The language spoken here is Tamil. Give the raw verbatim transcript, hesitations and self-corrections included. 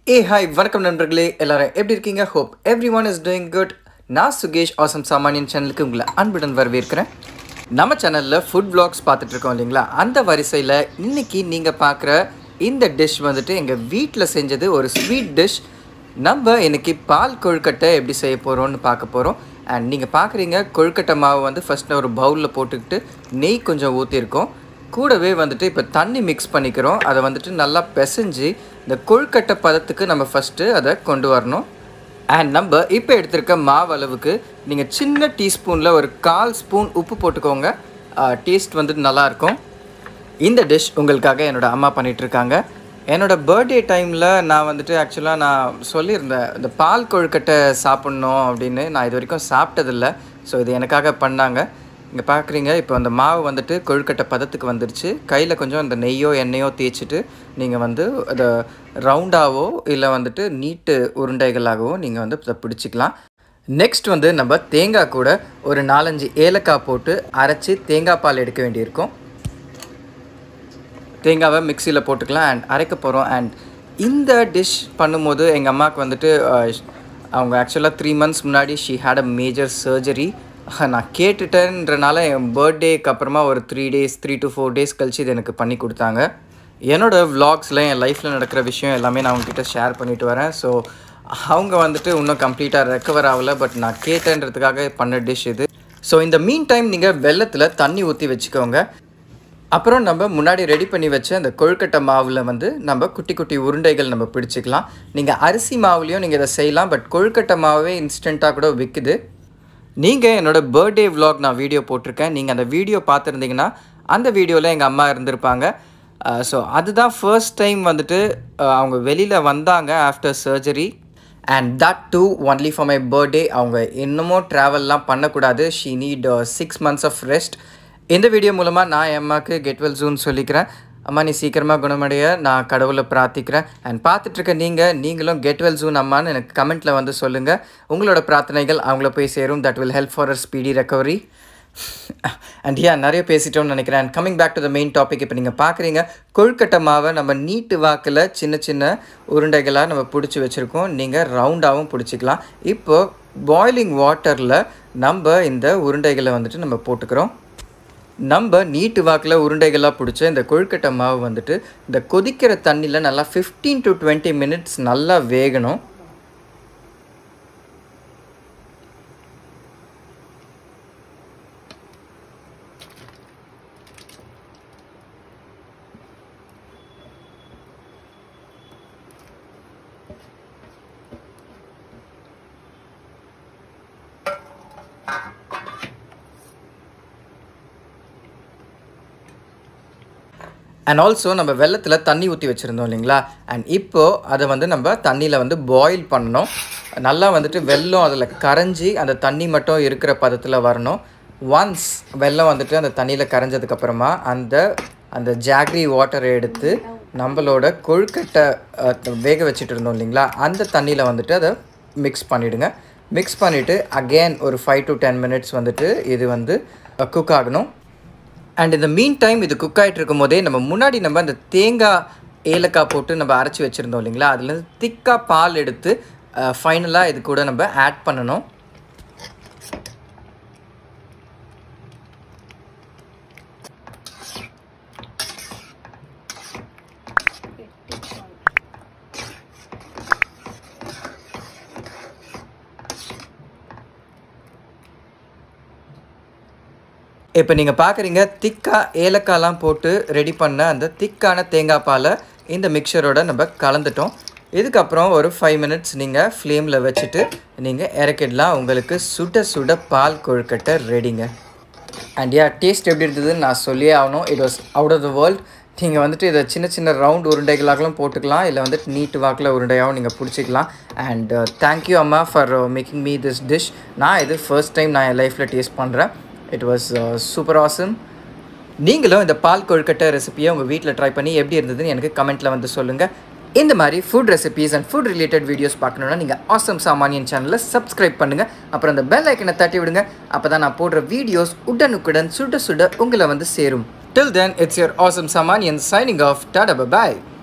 Hey, hi, வணக்கம் நண்பர்களே எல்லாரும் எப்படி இருக்கீங்க? Hope everyone is doing good. நான் சுகேஷ் Awesome SaamOnion சேனலுக்கு உங்களை அன்புடன் வரவேற்கிறேன். நம்ம சேனல்ல ஃபுட் vlogs பார்த்துட்டு இருக்கோம் இல்லைங்களா? அந்த வரிசையில் இன்னைக்கு நீங்கள் பார்க்குற இந்த டிஷ் வந்துட்டு எங்கள் வீட்டில் செஞ்சது ஒரு ஸ்வீட் டிஷ். நம்ம இன்னைக்கு பால் கொழுக்கட்டை எப்படி செய்ய போகிறோம்னு பார்க்க போகிறோம். அண்ட் நீங்கள் பார்க்குறீங்க கொழுக்கட்டை மாவு வந்து ஃபஸ்ட்டு ஒரு பவுலில் போட்டுக்கிட்டு நெய் கொஞ்சம் ஊற்றிருக்கோம். கூடவே வந்துட்டு இப்போ தண்ணி மிக்ஸ் பண்ணிக்கிறோம். அதை வந்துட்டு நல்லா பிசைஞ்சு இந்த கொழுக்கட்டை பதத்துக்கு நம்ம ஃபஸ்ட்டு அதை கொண்டு வரணும். அண்ட் நம்ம இப்போ எடுத்திருக்க மாவு அளவுக்கு நீங்கள் சின்ன டீஸ்பூனில் ஒரு கால் ஸ்பூன் உப்பு போட்டுக்கோங்க. டேஸ்ட் வந்துட்டு நல்லாயிருக்கும். இந்த டிஷ் உங்களுக்காக என்னோடய அம்மா பண்ணிகிட்ருக்காங்க. என்னோடய பர்த்டே டைமில் நான் வந்துட்டு ஆக்சுவலாக நான் சொல்லியிருந்தேன் இந்த பால் கொழுக்கட்டை சாப்பிட்ணும் அப்படின்னு. நான் இது வரைக்கும் சாப்பிட்டதில்லை. ஸோ இது எனக்காக பண்ணாங்க. இங்கே பார்க்குறீங்க இப்போ அந்த மாவு வந்துட்டு கொழுக்கட்டை பதத்துக்கு வந்துருச்சு. கையில் கொஞ்சம் அந்த நெய்யோ எண்ணெயோ தேய்ச்சிட்டு நீங்கள் வந்து அதை ரவுண்டாகவோ இல்லை வந்துட்டு நீட்டு உருண்டைகளாகவோ நீங்கள் வந்து இதை பிடிச்சிக்கலாம். நெக்ஸ்ட் வந்து நம்ம தேங்காய் கூட ஒரு நாலஞ்சு ஏலக்காய் போட்டு அரைச்சி தேங்காய் பால் எடுக்க வேண்டியிருக்கும். தேங்காவை மிக்சியில் போட்டுக்கலாம் அண்ட் அரைக்க போகிறோம். அண்ட் இந்த டிஷ் பண்ணும்போது எங்கள் அம்மாவுக்கு வந்துட்டு அவங்க ஆக்சுவலாக த்ரீ மந்த்ஸ் முன்னாடி she had a major surgery. நான் கேட்டுட்டேன்றனால என் பர்த்டேக்கு அப்புறமா ஒரு three days three to four days கழிச்சு இது எனக்கு பண்ணி கொடுத்தாங்க. என்னோடய விலாக்ஸில் என் லைஃப்பில் நடக்கிற விஷயம் எல்லாமே நான் அவங்ககிட்ட ஷேர் பண்ணிட்டு வரேன். ஸோ அவங்க வந்துட்டு இன்னும் கம்ப்ளீட்டாக ரெக்கவர் ஆகலை. பட் நான் கேட்டேன்றதுக்காக பண்ண டிஷ் இது. ஸோ இந்த மீன் டைம் நீங்கள் வெள்ளத்தில் தண்ணி ஊற்றி வச்சுக்கோங்க. அப்புறம் நம்ம முன்னாடி ரெடி பண்ணி வச்ச அந்த கொழுக்கட்டை மாவில் வந்து நம்ம குட்டி குட்டி உருண்டைகள் நம்ம பிடிச்சிக்கலாம். நீங்கள் அரிசி மாவுலேயும் நீங்கள் இதை செய்யலாம். பட் கொழுக்கட்டை மாவே இன்ஸ்டண்ட்டாக கூட விற்குது. நீங்கள் என்னோடய பர்த்டே விலாக் நான் வீடியோ போட்டிருக்கேன். நீங்கள் அந்த வீடியோ பார்த்துருந்தீங்கன்னா அந்த வீடியோவில் எங்கள் அம்மா இருந்திருப்பாங்க. ஸோ அதுதான் ஃபர்ஸ்ட் டைம் வந்துட்டு அவங்க வெளியில் வந்தாங்க after surgery. And that too only for my birthday. அவங்க இன்னமும் ட்ராவல்லாம் பண்ணக்கூடாது. She need six months of rest. இந்த வீடியோ மூலமாக நான் என் அம்மாவுக்கு கெட் வெல் சூன் சொல்லிக்கிறேன். அம்மா நீ சீக்கிரமாக குணமடைய நான் கடவுளை பிரார்த்திக்கிறேன். அண்ட் பார்த்துட்ருக்க நீங்கள் நீங்களும் கெட் வெல் சூன் அம்மான்னு எனக்கு கமெண்ட்டில் வந்து சொல்லுங்கள். உங்களோட பிரார்த்தனைகள் அவங்கள போய் சேரும். That will help for her speedy recovery. And yeah நிறைய பேசிட்டோம்னு நினைக்கிறேன். And coming back to the main topic. இப்போ நீங்கள் பார்க்குறீங்க கொழுக்கட்டை மாவை நம்ம நீட்டு வாக்கில் சின்ன சின்ன உருண்டைகளாக நம்ம பிடிச்சி வச்சுருக்கோம். நீங்கள் ரவுண்டாகவும் பிடிச்சிக்கலாம். இப்போது பாய்லிங் வாட்டரில் நம்ம இந்த உருண்டைகளை வந்துட்டு நம்ம போட்டுக்கிறோம். நம்ம நீட்டு வாக்கில் உருண்டைகளாக பிடிச்ச இந்த கொழுக்கட்டை மாவு வந்துட்டு இந்த கொதிக்கிற தண்ணியில் நல்லா ஃபிஃப்டீன் டு டுவெண்ட்டி மினிட்ஸ் நல்லா வேகணும். அண்ட் ஆல்சோ நம்ம வெள்ளத்தில் தண்ணி ஊற்றி வச்சுருந்தோம் இல்லைங்களா? அண்ட் இப்போது அதை வந்து நம்ம தண்ணியில் வந்து பாயில் பண்ணணும். நல்லா வந்துட்டு வெல்லம் அதில் கரைஞ்சி அந்த தண்ணி மட்டும் இருக்கிற பதத்தில் வரணும். ஒன்ஸ் வெல்லம் வந்துட்டு அந்த தண்ணியில் கரைஞ்சதுக்கப்புறமா அந்த அந்த ஜாக்ரி வாட்டரை எடுத்து நம்மளோட கொழுக்கட்டை வேக வச்சுட்டு இருந்தோம் இல்லைங்களா? அந்த தண்ணியில் வந்துட்டு அதை மிக்ஸ் பண்ணிவிடுங்க. மிக்ஸ் பண்ணிவிட்டு அகெயின் ஒரு ஃபைவ் டு டென் மினிட்ஸ் வந்துட்டு இது வந்து குக் ஆகணும். அண்ட் இந்த மீன் டைம் இது குக் ஆகிட்டு இருக்கும் போதே நம்ம முன்னாடி நம்ம அந்த தேங்காய் ஏலக்காய் போட்டு நம்ம அரைச்சி வச்சுருந்தோம் இல்லைங்களா? அதுலேருந்து திக்காக பால் எடுத்து ஃபைனலாக இது கூட நம்ம ஆட் பண்ணணும். இப்போ நீங்கள் பார்க்குறீங்க திக்காக ஏலக்காய்லாம் போட்டு ரெடி பண்ண அந்த திக்கான தேங்காய் பாலை இந்த மிக்சரோட நம்ம கலந்துட்டோம். இதுக்கப்புறம் ஒரு ஃபைவ் மினிட்ஸ் நீங்கள் ஃப்ளேமில் வச்சுட்டு நீங்கள் இறக்கிடலாம். உங்களுக்கு சுட சுட பால் கொழுக்கட்டை ரெடிங்க. அண்ட் யா டேஸ்ட் எப்படி இருந்ததுன்னு நான் சொல்லியே ஆகணும். It was out of the world. நீங்கள் வந்துட்டு இதை சின்ன சின்ன ரவுண்ட் உருண்டைகளாகவும் போட்டுக்கலாம். இல்லை வந்துட்டு நீட்டு வாக்கில் உருண்டையாகவும் நீங்கள் பிடிச்சிக்கலாம். அண்ட் தேங்க்யூ அம்மா for making me this dish. நான் இது ஃபர்ஸ்ட் டைம் நான் என் லைஃப்பில் டேஸ்ட் பண்ணுறேன். It was super awesome. நீங்களும் இந்த பால் கொழுக்கட்டை ரெசிபியை உங்கள் வீட்டில் ட்ரை பண்ணி எப்படி இருந்ததுன்னு எனக்கு கமெண்ட்டில் வந்து சொல்லுங்கள். இந்த மாதிரி food recipes and food related videos பார்க்கணுன்னா நீங்கள் ஆசம் சாமானியன் சேனலை சப்ஸ்கிரைப் பண்ணுங்கள். அப்புறம் அந்த பெல் ஐக்கனை தட்டி விடுங்க. அப்போ தான் நான் போடுற வீடியோஸ் உடனுக்குடன் சுட சுட உங்களை வந்து சேரும். Till then, it's your Awesome SaamOnion signing off. Tada, bye-bye.